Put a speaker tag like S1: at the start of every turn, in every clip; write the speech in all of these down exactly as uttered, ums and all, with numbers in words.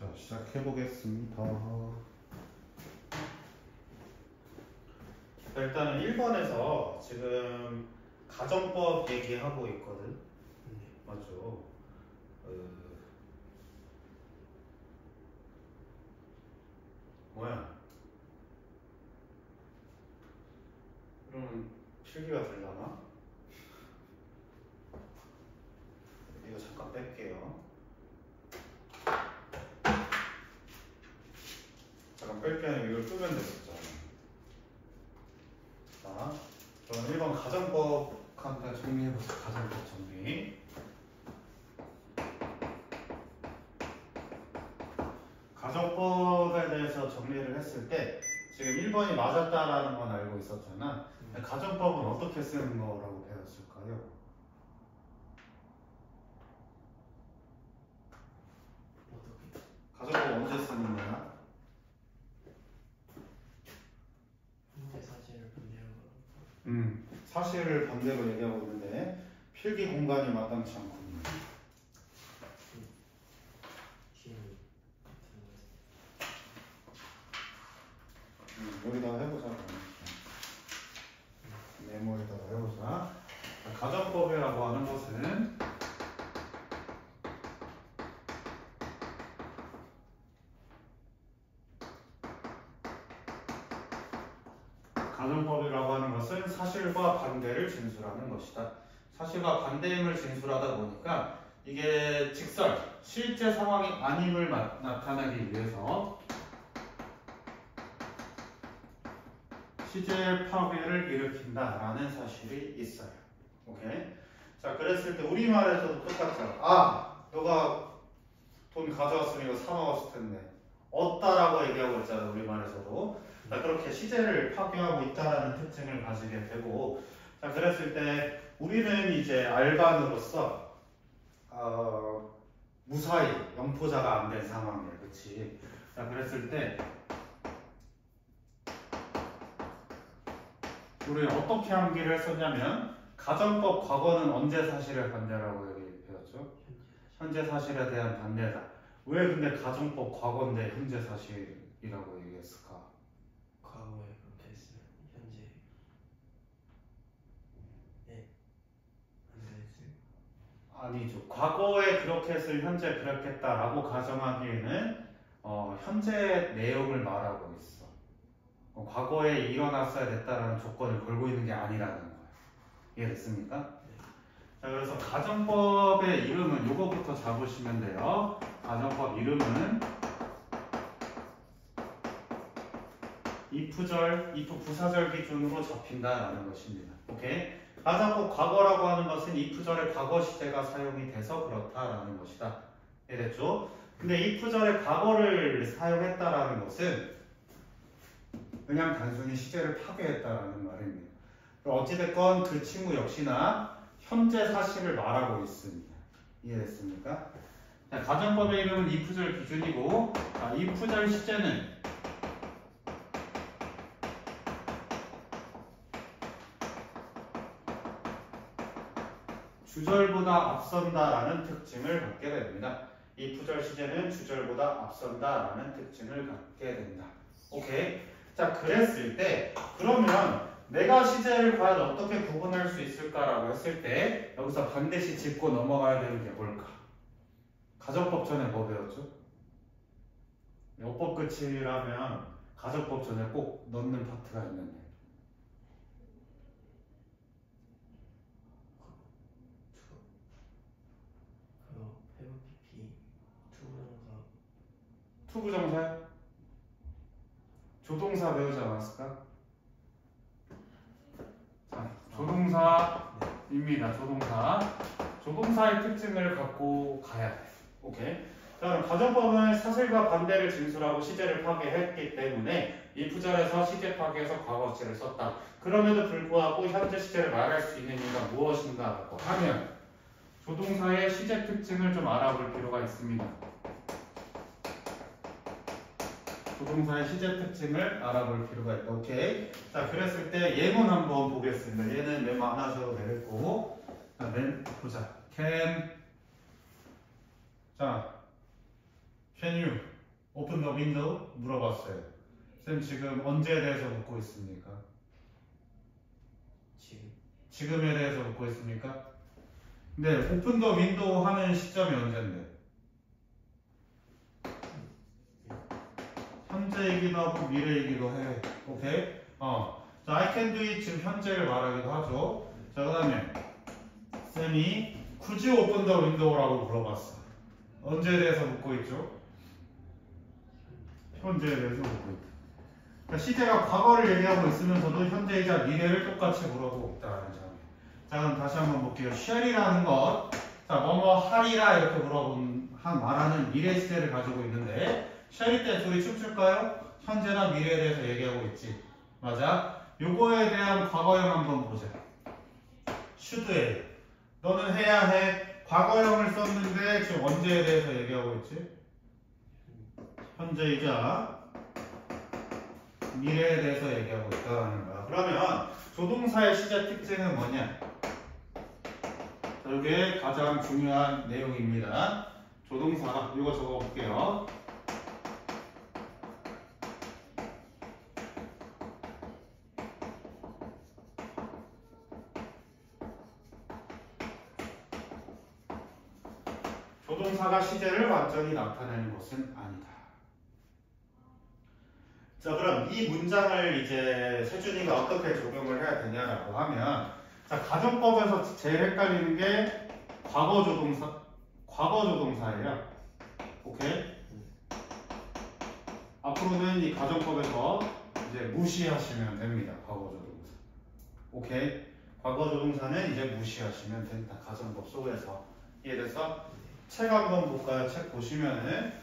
S1: 자, 시작해 보겠습니다. 일단은 일 번에서 지금 가정법 얘기하고 있거든. 맞죠? 어... 뭐야? 그러면 필기가 되려나? 이거 잠깐 뺄게요. 잠깐 뺄게 아니라 이걸 끄면 되겠죠. 자, 그럼 일 번 가정법 간단 정리해보자. 가정법 정리. 가정법에 대해서 정리를 했을 때 지금 일 번이 맞았다라는 건 알고 있었잖아. 가정법은 어떻게 쓰는 거라고 배웠을까요? 가정법 언제 쓰는 거야?
S2: 현재 사실을 반대로
S1: 음, 사실을 반대로 얘기하고 있는데 필기 공간이 마땅치 않군요. 음, 여기다가 해보자. 메모에다가 해보자. 가정법이라고 하는 것은 가정법이라고 하는 것은 사실과 반대를 진술하는 것이다. 사실과 반대임을 진술하다 보니까 이게 직설, 실제 상황이 아님을 마, 나타내기 위해서 시제 파괴를 일으킨다라는 사실이 있어요. 오케이? 자, 그랬을 때 우리말에서도 똑같죠. 아, 너가 돈 가져왔으면 이거 사 먹었을 텐데 없다라고 얘기하고 있잖아, 우리말에서도. 자, 그렇게 시제를 파괴하고 있다라는 특징을 가지게 되고, 자, 그랬을 때 우리는 이제 알반으로서 어, 무사히 영포자가 안 된 상황이에요, 그렇지? 자, 그랬을 때 우리 어떻게 암기를 했었냐면 가정법 과거는 언제 사실의 반대라고 얘기 배웠죠? 현재 사실에 대한 반대다. 왜 근데 가정법 과거인데 현재 사실이라고 얘기했을까?
S2: 과거에 그렇게 했으면 현재 네 안 됐어요.
S1: 아니죠. 과거에 그렇게 했을 현재 그렇겠다라고 가정하기에는 어, 현재 내용을 말하고 있어. 어, 과거에 일어났어야 됐다라는 조건을 걸고 있는 게 아니라는 거예요. 이해됐습니까?
S2: 네.
S1: 자, 그래서 가정법의 이름은 요거부터 잡으시면 돼요. 가정법 이름은 if절, if 부사절 기준으로 잡힌다라는 것입니다. 오케이? 가정법 과거라고 하는 것은 if절의 과거 시제가 사용이 돼서 그렇다라는 것이다. 이해됐죠? 근데 if절의 과거를 사용했다라는 것은 그냥 단순히 시제를 파괴했다라는 말입니다. 어찌됐건 그 친구 역시나 현재 사실을 말하고 있습니다. 이해됐습니까? 자, 가정법의 이름은 if절 기준이고, 자, if절 시제는 주절보다 앞선다라는 특징을 갖게 됩니다. if절 시제는 주절보다 앞선다라는 특징을 갖게 된다. 오케이? 자, 그랬을 때 그러면 내가 시제를 과연 어떻게 구분할 수 있을까라고 했을 때 여기서 반드시 짚고 넘어가야 되는 게 뭘까? 가정법 전에 뭐 배웠죠? 요법 끝이라면 가정법 전에 꼭 넣는 파트가 있는데
S2: 그거 회복 피피 투부정사
S1: 투부정사? 조동사 배우지 않았을까? 자, 조동사입니다. 조동사. 조동사의 특징을 갖고 가야 돼. 오케이? 자, 그럼 가정법은 사실과 반대를 진술하고 시제를 파괴했기 때문에 이 부절에서 시제 파괴해서 과거 시제를 썼다. 그럼에도 불구하고 현재 시제를 말할 수 있는 이유가 무엇인가 하면 조동사의 시제 특징을 좀 알아볼 필요가 있습니다. 조동사의 시제 특징을 알아볼 필요가 있다. 오케이. 자, 그랬을 때 예문 한번 보겠습니다. 얘는 메모 안 하셔도 되겠고. 자, 맨, 보자. can. 자, can you. open the window 물어봤어요. 쌤 지금 언제에 대해서 묻고 있습니까?
S2: 지금.
S1: 지금에 대해서 묻고 있습니까? 네, open the window 하는 시점이 언제인데? 현재이기도 하고 미래이기도 해. 오케이? 어. 자, I can do it 지금 현재를 말하기도 하죠. 자, 그 다음에 쌤이 굳이 open the window라고 물어봤어. 언제에 대해서 묻고 있죠? 현재에 대해서 묻고 있다. 그러니까 시제가 과거를 얘기하고 있으면서도 현재이자 미래를 똑같이 물어보고 있다는 점. 자, 그럼 다시 한번 볼게요. shall이라는 것, 자, 뭐뭐 하리라 이렇게 물어본 한 말하는 미래 시제를 가지고 있는데 shall이 때 둘이 춤출까요? 현재나 미래에 대해서 얘기하고 있지. 맞아? 요거에 대한 과거형 한번 보자. should에 너는 해야 해. 과거형을 썼는데 지금 언제에 대해서 얘기하고 있지? 현재이자 미래에 대해서 얘기하고 있다는 거야. 그러면 조동사의 시제 특징은 뭐냐? 이게 가장 중요한 내용입니다. 조동사, 이거 적어볼게요. 조동사가 시제를 완전히 나타내는 것은 아니다. 자, 그럼 이 문장을 이제 세준이가 어떻게 적용을 해야 되냐라고 하면, 자, 가정법에서 제일 헷갈리는 게 과거 조동사, 과거 조동사예요. 오케이? 앞으로는 이 가정법에서 이제 무시하시면 됩니다. 과거 조동사. 오케이? 과거 조동사는 이제 무시하시면 된다. 가정법 속에서. 이해됐어? 책 한번 볼까요? 책 보시면은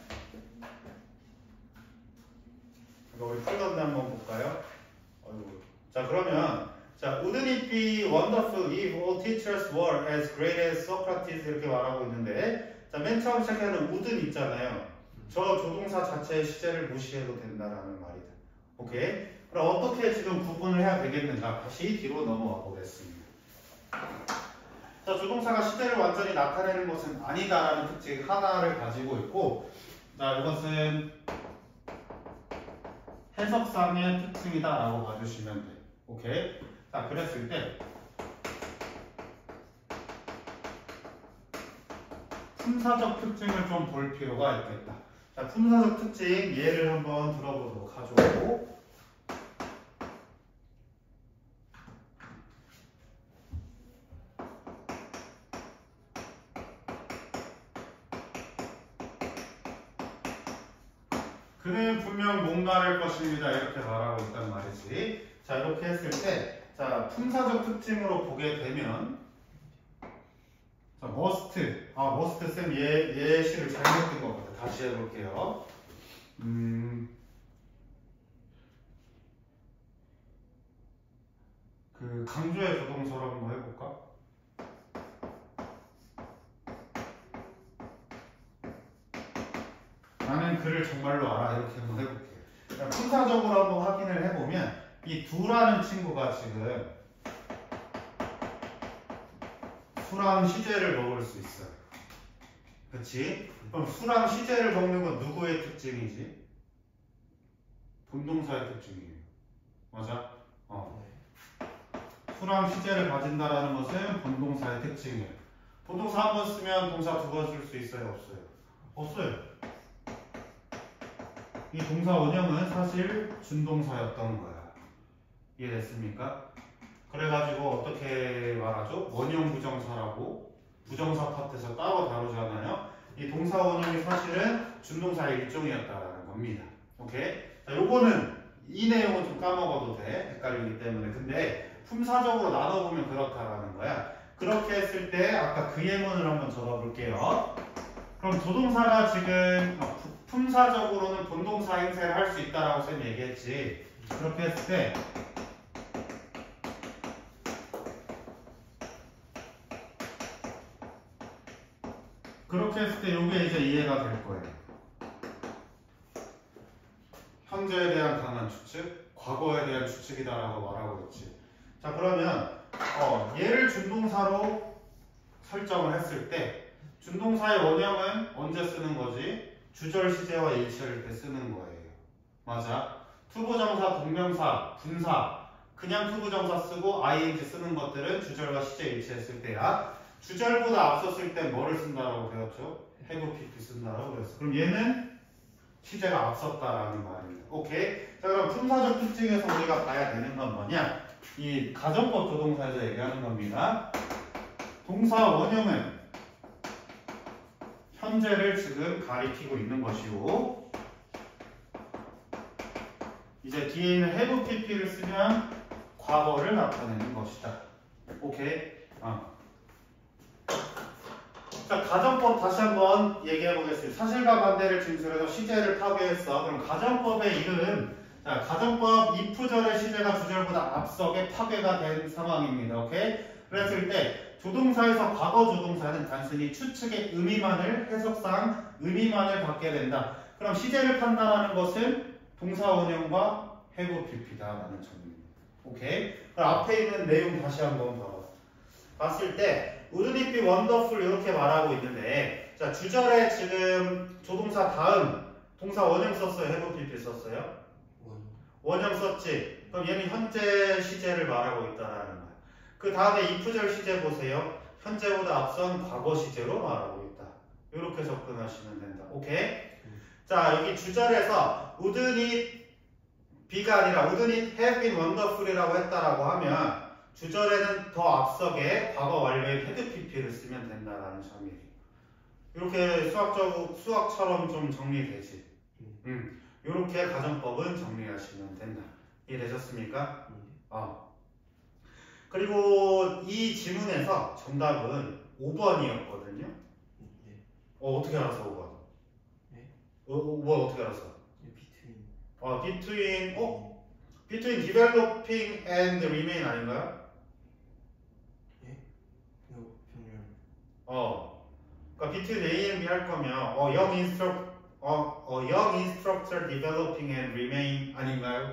S1: 이거 우리 풀던데 한번 볼까요? 어이구. 자, 그러면 자, wouldn't it be wonderful if all teachers were as great as Socrates 이렇게 말하고 있는데, 자, 맨 처음 시작하는 wouldn't 있잖아요. 저 조동사 자체의 시제를 무시해도 된다라는 말이다. 오케이? 그럼 어떻게 지금 구분을 해야 되겠는가? 다시 뒤로 넘어가 보겠습니다. 자, 조동사가 시제를 완전히 나타내는 것은 아니다라는 특징 하나를 가지고 있고, 자, 이것은 해석상의 특징이다라고 봐주시면 돼. 오케이? 자, 그랬을 때 품사적 특징을 좀 볼 필요가 있겠다. 자, 품사적 특징 예를 한번 들어보도록 하죠. 그는 분명 뭔가를 것입니다. 이렇게 말하고 있단 말이지. 자, 이렇게 했을 때, 자, 품사적 특징으로 보게 되면, 자, must. 아, must 쌤 예, 예시를 잘못 든 것 같아. 다시 해볼게요. 음, 그, 강조의 조동사로 한번 해볼까? 나는 그를 정말로 알아. 이렇게 한번 해볼게요. 그러니까 품사적으로 한번 확인을 해보면 이 두라는 친구가 지금 수랑 시제를 먹을 수 있어요. 그치? 그럼 수랑 시제를 먹는 건 누구의 특징이지? 본동사의 특징이에요. 맞아? 어. 수랑 시제를 가진다라는 것은 본동사의 특징이에요. 본동사 한 번 쓰면 동사 두 번 쓸 수 있어요? 없어요? 없어요. 이 동사 원형은 사실 준동사였던 거야. 이해됐습니까? 그래가지고 어떻게 말하죠? 원형 부정사라고 부정사 파트에서 따로 다루잖아요. 이 동사 원형이 사실은 준동사의 일종이었다라는 겁니다. 오케이? 자, 요거는 이 내용은 좀 까먹어도 돼. 헷갈리기 때문에. 근데 품사적으로 나눠보면 그렇다라는 거야. 그렇게 했을 때 아까 그 예문을 한번 적어볼게요. 그럼 조동사가 지금 품사적으로는 본동사 행세를 할 수 있다라고 쌤이 얘기했지. 그렇게 했을 때 그렇게 했을 때 이게 이제 이해가 될 거예요. 현재에 대한 강한 추측, 과거에 대한 추측이다라고 말하고 있지. 자, 그러면 어, 얘를 준동사로 설정을 했을 때 준동사의 원형은 언제 쓰는 거지? 주절 시제와 일치할 때 쓰는 거예요. 맞아. 투부정사, 동명사, 분사 그냥 투부정사 쓰고 아이엔지 쓰는 것들은 주절과 시제 일치했을 때야. 주절보다 앞섰을 때 뭐를 쓴다라고 배웠죠? have pp 쓴다라고 배웠어. 그럼 얘는 시제가 앞섰다라는 말입니다. 오케이. 자, 그럼 품사적 특징에서 우리가 봐야 되는 건 뭐냐? 이 가정법 조동사에서 얘기하는 겁니다. 동사 원형은 현재를 지금 가리키고 있는 것이고, 이제 뒤에 있는 have pp를 쓰면 과거를 나타내는 것이다. 오케이. 어. 자, 가정법 다시 한번 얘기해 보겠습니다. 사실과 반대를 진술해서 시제를 파괴했어. 그럼 가정법의 이름, 자, 가정법 if절의 시제가 주절보다 앞서게 파괴가 된 상황입니다. 오케이? 그랬을 때 조동사에서 과거 조동사는 단순히 추측의 의미만을, 해석상 의미만을 갖게 된다. 그럼 시제를 판단하는 것은 동사 원형과 have pp다라는 점입니다. 오케이? 그럼 앞에 있는 내용 다시 한번 봐봐. 봤을 때 Wouldn't it be wonderful 이렇게 말하고 있는데, 자, 주절에 지금 조동사 다음 동사 원형 썼어요? have pp 썼어요? 원형 썼지? 그럼 얘는 현재 시제를 말하고 있다라는 거야. 그 다음에 if절 시제 보세요. 현재보다 앞선 과거 시제로 말하고 있다. 이렇게 접근하시면 된다. 오케이? 자, 여기 주절에서 wouldn't it be가 아니라 wouldn't it have been wonderful이라고 했다라고 하면 주절에는 더 앞서게 과거 완료의 had pp를 쓰면 된다라는 점이에요. 이렇게 수학적, 수학처럼 좀 정리되지. 음, 이렇게 가정법은 정리하시면 된다. 이해되셨습니까? 어. 그리고 이 지문에서 정답은 오 번이었거든요. 어, 어떻게 알았어, 오 번? 어, 오 번 어떻게 알았어?
S2: between.
S1: 어, between, 어? between developing and remain 아닌가요? 어, 그러니까 between A and B 할 거면 어, young instructor, 어, 어, young instructor developing and remain 아닌가요?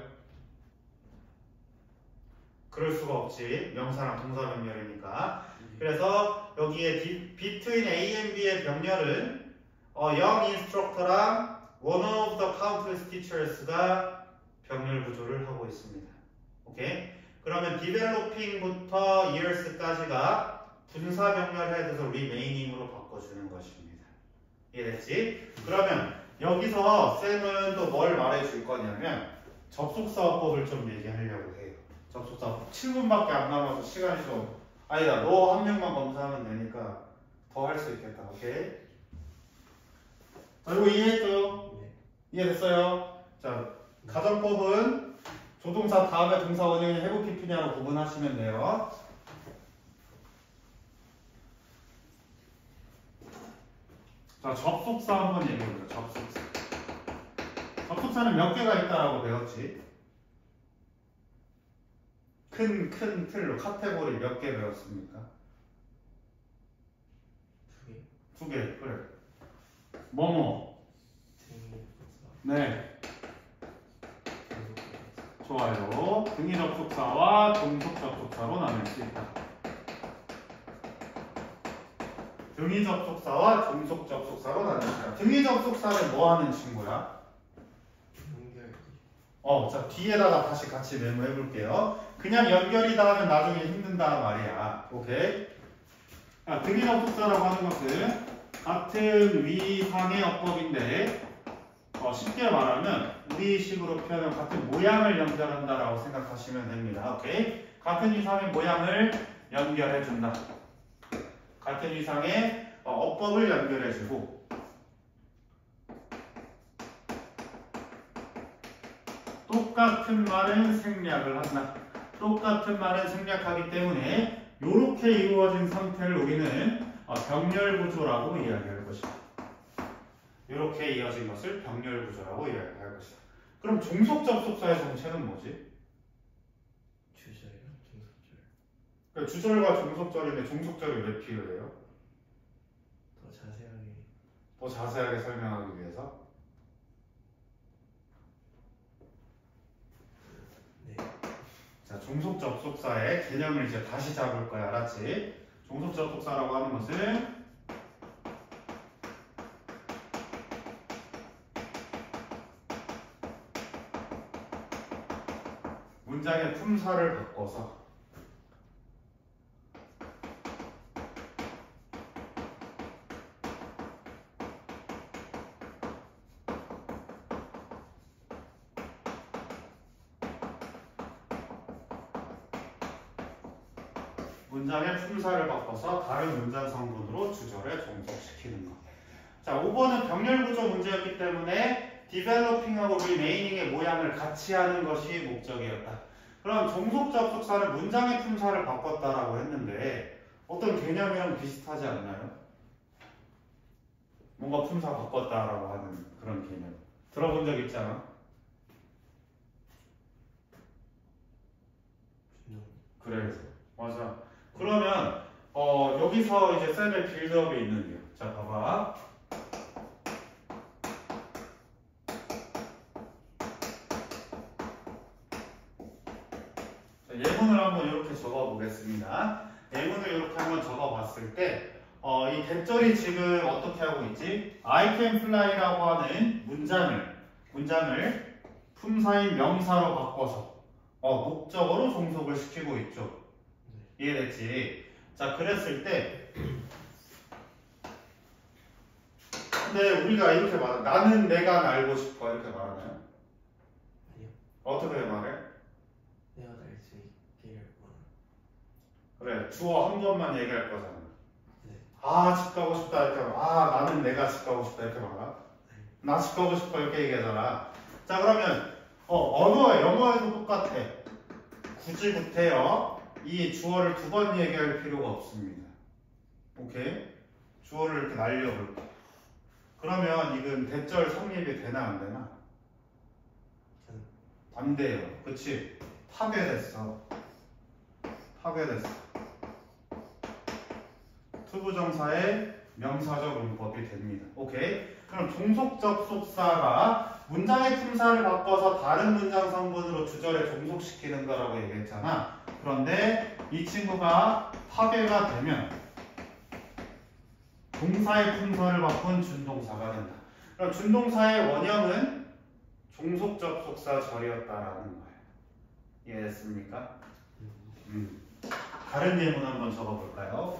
S1: 그럴 수가 없지. 명사랑 동사 병렬이니까. 그래서 여기에 디, between A and B의 병렬은 어, young instructor랑 one of the countless teachers가 병렬 구조를 하고 있습니다. 오케이? 그러면 developing부터 years까지가 분사 병렬해야 돼서 remaining으로 바꿔주는 것입니다. 이해됐지? 그러면 여기서 쌤은 또 뭘 말해줄 거냐면 접속사법을 좀 얘기하려고 해요. 접속사법 칠 분밖에 안 남아서 시간이 좀 아니다. 너 한 명만 검사하면 되니까 더 할 수 있겠다. 오케이? 자, 이거 이해했죠?
S2: 네.
S1: 이해됐어요? 자, 가정법은 조동사 다음에 동사 원형이 have pp냐로 구분하시면 돼요. 자, 접속사 한번 얘기해보자. 접속사. 접속사는 몇 개가 있다라고 배웠지? 큰, 큰 틀로 카테고리 몇 개 배웠습니까?
S2: 두 개.
S1: 두 개, 그래. 뭐뭐? 네. 좋아요. 등위 접속사와 종속 접속사로 나눌 수 있다. 등위 접속사와 종속 접속사로 나눌 수 있다. 등위 접속사는 뭐 하는 친구야?
S2: 연결.
S1: 어, 자, 뒤에다가 다시 같이 메모해 볼게요. 그냥 연결이다 하면 나중에 힘든다 말이야. 오케이? 자, 등위 접속사라고 하는 것은 같은 위상의 어법인데 어, 쉽게 말하면 우리식으로 표현하면 같은 모양을 연결한다라고 생각하시면 됩니다. 오케이? 같은 위상의 모양을 연결해준다. 같은 위상의 어, 어법을 연결해주고 똑같은 말은 생략을 한다. 똑같은 말은 생략하기 때문에 이렇게 이루어진 상태를 우리는 어, 병렬구조라고 이야기할 것이다. 이렇게 이어진 것을 병렬구조라고 이야기할 것이다. 그럼 종속 접속사의 정체는 뭐지?
S2: 주절이랑 종속절.
S1: 그러니까 주절과 종속절인데 종속절이 왜 필요해요?
S2: 더 자세하게.
S1: 더 자세하게 설명하기 위해서?
S2: 네.
S1: 자, 종속 접속사의 개념을 이제 다시 잡을 거야. 알았지? 종속 접속사라고 하는 것은 문장의 품사를 바꿔서 문장의 품사를 바꿔서 다른 문장 성분으로 주절에 종속시키는 거. 자, 오 번은 병렬 구조 문제였기 때문에 developing하고 remaining의 모양을 같이 하는 것이 목적이었다. 그럼 종속 접속사는 문장의 품사를 바꿨다라고 했는데 어떤 개념이랑 비슷하지 않나요? 뭔가 품사 바꿨다라고 하는 그런 개념. 들어본 적 있잖아? 그래, 맞아. 그러면 어, 여기서 이제 쌤의 빌드업이 있는데요. 자, 봐봐. 자, 예문을 한번 이렇게 적어 보겠습니다. 예문을 이렇게 한번 적어 봤을 때 어, 이 대절이 지금 어떻게 하고 있지? I can fly라고 하는 문장을 문장을 품사인 명사로 바꿔서 어, 목적어로 종속을 시키고 있죠. 이해됐지? 자, 그랬을 때 근데 우리가 이렇게 말해. 나는 내가 알고 싶어 이렇게 말하나요?
S2: 아니요.
S1: 어떻게 말해?
S2: 내가 날 수 있게 원하는.
S1: 그래, 주어 한 번만 얘기할 거잖아.
S2: 네.
S1: 아, 집 가고 싶다 이렇게 말해. 아, 나는 내가 집 가고 싶다 이렇게 말해. 나 집 가고 싶어 이렇게 얘기하잖아. 자, 그러면 어, 언어와 영어에도 똑같아. 굳이 못해요. 이 주어를 두 번 얘기할 필요가 없습니다. 오케이? 주어를 이렇게 날려볼게. 그러면 이건 대절 성립이 되나 안 되나? 안 돼요. 그치? 파괴됐어. 파괴됐어. 투부정사의 명사적 문법이 됩니다. 오케이? 그럼 종속 접속사가 문장의 품사를 바꿔서 다른 문장 성분으로 주절에 종속시키는 거라고 얘기했잖아. 그런데 이 친구가 파괴가 되면 동사의 품사를 바꾼 준동사가 된다. 그럼 준동사의 원형은 종속 접속사 절이었다라는 거예요. 이해됐습니까? 음. 다른 예문 한번 적어볼까요?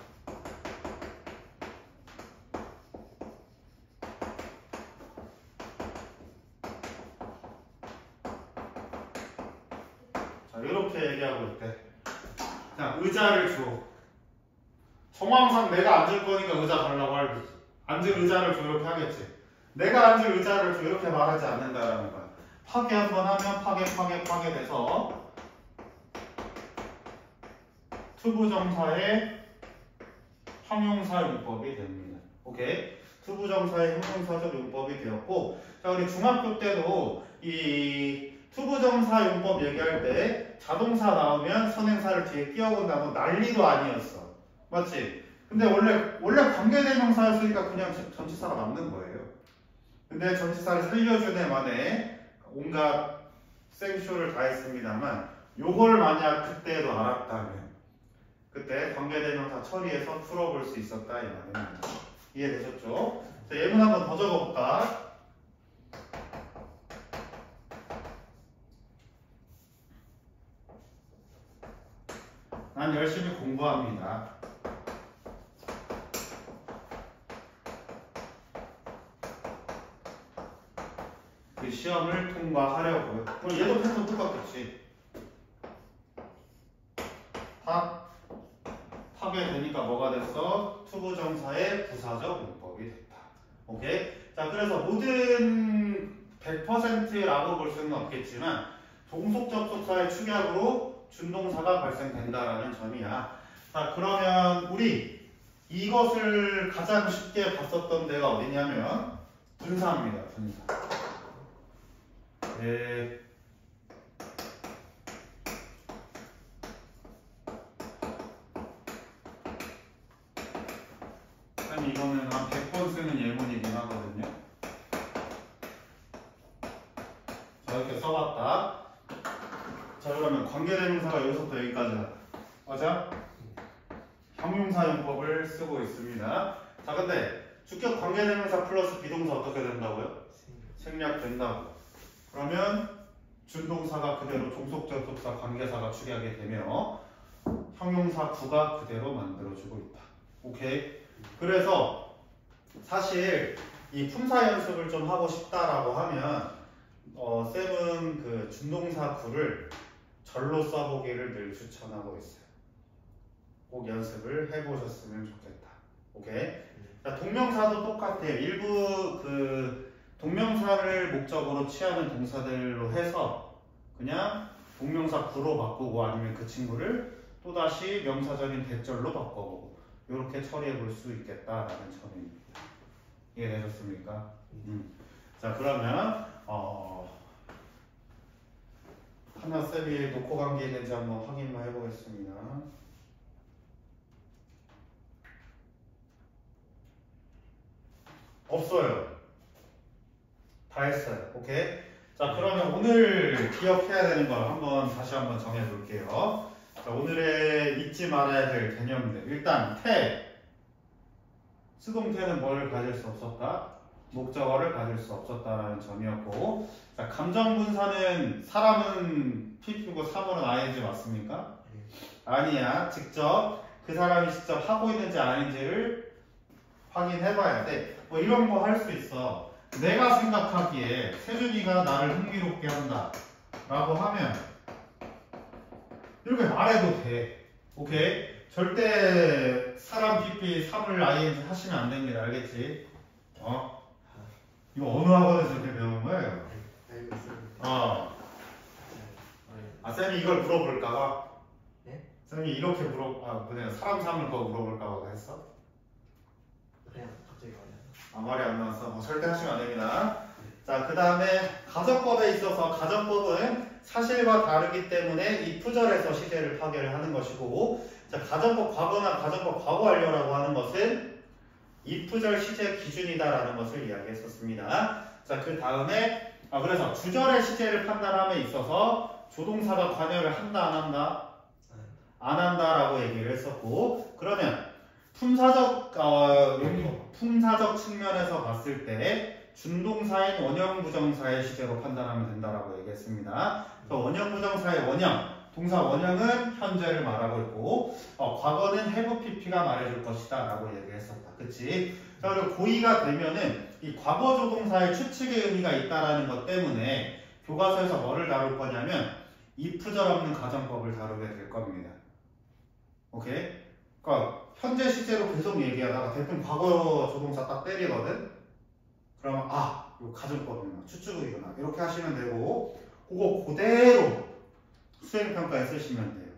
S1: 자, 이렇게 얘기하고 있대. 자, 의자를 줘. 정황상 내가 앉을 거니까 의자 달라고 할지. 앉을 의자를 줘 이렇게 하겠지. 내가 앉을 의자를 줘 이렇게 말하지 않는다라는 거야. 파괴 한번 하면 파괴 파괴 파괴돼서 투부정사의 형용사 용법이 됩니다. 오케이? 투부정사의 형용사적 용법이 되었고, 자, 우리 중학교 때도 이 투부정사 용법 얘기할 때 자동사 나오면 선행사를 뒤에 끼워본다고 난리도 아니었어. 맞지? 근데 원래 원래 관계대명사였으니까 그냥 전치사가 남는 거예요. 근데 전치사를 살려준 애 만에 온갖 생쇼를 다 했습니다만 요걸 만약 그때도 알았다면 그때 관계대명사 처리해서 풀어볼 수 있었다 이 말입니다. 이해되셨죠? 자, 예문 한번 더 적어볼까? 난 열심히 공부합니다. 그 시험을 통과하려고요. 그럼 얘도 패턴 똑같겠지. 다 파괴되니까 뭐가 됐어? 투부정사의 부사적 문법이 됐다. 오케이? 자, 그래서 모든 백 퍼센트라고 볼 수는 없겠지만 종속 접속사의 축약으로 준동사가 발생된다라는 점이야. 자, 그러면 우리 이것을 가장 쉽게 봤었던 데가 어디냐면 분사입니다. 분사. 네. 쌤 이거는 한 백 번 쓰는 예문이긴 하거든요. 자, 이렇게 써봤다. 자, 그러면 관계대명사가 여기서부터 여기까지야. 맞아? 형용사 용법을 쓰고 있습니다. 자, 근데 주격 관계대명사 플러스 비동사 어떻게 된다고요? 생략된다고. 그러면 준동사가 그대로 종속접속사 관계사가 추리하게 되며 형용사 구가 그대로 만들어주고 있다. 오케이? 그래서 사실 이 품사 연습을 좀 하고 싶다라고 하면 어, 쌤은 그 준동사 구를 절로 써보기를 늘 추천하고 있어요. 꼭 연습을 해보셨으면 좋겠다. 오케이? 자, 동명사도 똑같아요. 일부 그 동명사를 목적으로 취하는 동사들로 해서 그냥 동명사 구로 바꾸고 아니면 그 친구를 또다시 명사적인 대절로 바꿔보고 이렇게 처리해 볼 수 있겠다라는 점입니다. 이해되셨습니까? 음. 자, 그러면 어, 하나 쌤이 놓고 간 게 있는지 한번 확인만 해보겠습니다. 없어요. 다 했어요. 오케이? 자, 그러면 오늘 기억해야 되는 걸 한번 다시 한번 정해 볼게요. 자, 오늘의 잊지 말아야 될 개념들. 일단 태. 수동태는 뭘 가질 수 없었다? 목적어를 가질 수 없었다라는 점이었고, 자, 감정분사는 사람은 피피고 사물은 아이엔지 맞습니까? 아니야. 직접 그 사람이 직접 하고 있는지 아닌지를 확인해봐야 돼. 뭐 이런 거 할 수 있어. 내가 생각하기에 세준이가 나를 흥미롭게 한다 라고 하면 이렇게 말해도 돼. 오케이? 절대 사람 피피 사물 아이엔지 하시면 안 됩니다. 알겠지? 어? 이거 어느 학원에서 이렇게 배운 거예요?
S2: 알고 있습니다.
S1: 어. 아, 쌤이 이걸 물어볼까봐?
S2: 네?
S1: 쌤이 이렇게 물어, 아, 뭐냐, 사람 사물 거 물어볼까봐 했어?
S2: 그냥 갑자기 말이야.
S1: 아, 말이 안 나왔어. 어, 절대 하시면 안 됩니다. 자, 그 다음에 가정법에 있어서 가정법은 사실과 다르기 때문에 이 푸절에서 시제를 파괴를 하는 것이고, 자, 가정법 과거나 가정법 과거 완료라고 하는 것은 이 푸절 시제 기준이다라는 것을 이야기했었습니다. 자, 그 다음에 아, 그래서 주절의 시제를 판단함에 있어서 조동사가 관여를 한다 안 한다? 안 한다라고 얘기를 했었고, 그러면 품사적 어, 품사적 측면에서 봤을 때 준동사인 원형부정사의 시제로 판단하면 된다라고 얘기했습니다. 그래서 원형부정사의 원형, 동사 원형은 현재를 말하고 있고 어, 과거는 have pp가 말해줄 것이다 라고 얘기했었다. 그치? 자, 그리고 고의가 되면은 이 과거 조동사의 추측의 의미가 있다라는 것 때문에 교과서에서 뭐를 다룰 거냐면 if절 없는 가정법을 다루게 될 겁니다. 오케이? 그러니까 현재 시제로 계속 얘기하다가 대뜸 과거 조동사 딱 때리거든? 그러면 아, 이거 가정법이구나, 추측이구나 이렇게 하시면 되고 그거 그대로 수행평가에 쓰시면 돼요.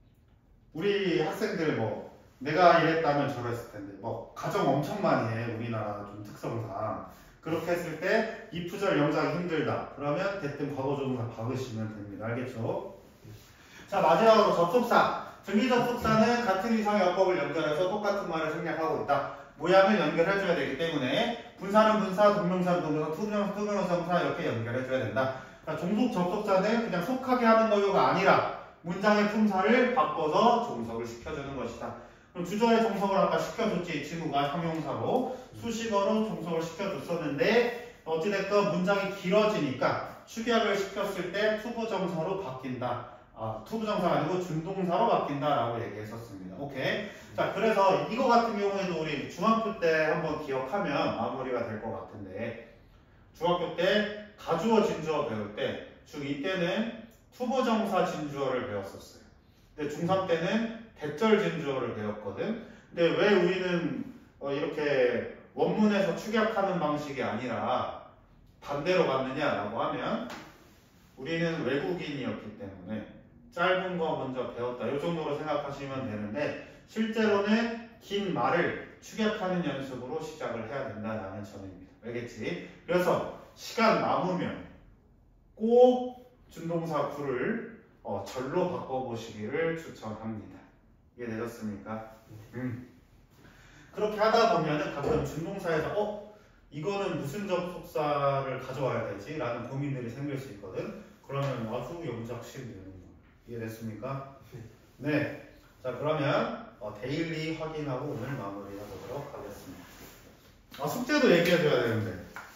S1: 우리 학생들 뭐 내가 이랬다면 저랬을 텐데 뭐 가정 엄청 많이 해. 우리나라 좀 특성상 그렇게 했을 때 if절 영작이 힘들다 그러면 대뜸 과거 조동사 박으시면 됩니다. 알겠죠? 자, 마지막으로 접속사. 등기접속사는 같은 이상의 어법을 연결해서 똑같은 말을 생략하고 있다. 모양을 연결해줘야 되기 때문에 분사는 분사, 동명사는 동명사, 투명사, 투명사 이렇게 연결해줘야 된다. 그러니까 종속 접속사는 그냥 속하게 하는 거요가 아니라 문장의 품사를 바꿔서 종속을 시켜주는 것이다. 그럼 주절의 종속을 아까 시켜줬지. 이 친구가 형용사로 수식어로 종속을 시켜줬었는데 어찌됐든 문장이 길어지니까 축약을 시켰을 때 투부정사로 바뀐다. 아, 투부정사가 아니고 준동사로 바뀐다라고 얘기했었습니다. 오케이. 자, 그래서 이거 같은 경우에도 우리 중학교 때 한번 기억하면 마무리가 될 것 같은데 중학교 때 가주어 진주어 배울 때 중 이 때는 투부정사 진주어를 배웠었어요. 근데 중삼 때는 대절 진주어를 배웠거든. 근데 왜 우리는 어, 이렇게 원문에서 축약하는 방식이 아니라 반대로 갔느냐라고 하면 우리는 외국인이었기 때문에 짧은 거 먼저 배웠다. 이 정도로 생각하시면 되는데 실제로는 긴 말을 축약하는 연습으로 시작을 해야 된다는 점입니다. 알겠지? 그래서 시간 남으면 꼭 준동사 구를 어, 절로 바꿔보시기를 추천합니다. 이해되셨습니까? 음. 그렇게 하다 보면은 가끔 준동사에서 어? 이거는 무슨 접속사를 가져와야 되지? 라는 고민들이 생길 수 있거든. 그러면 아주 영작식 되는 거예요. 이해됐습니까? 네. 자, 그러면 어, 데일리 확인하고 오늘 마무리해보도록 하겠습니다. 아, 숙제도 얘기해줘야 되는데.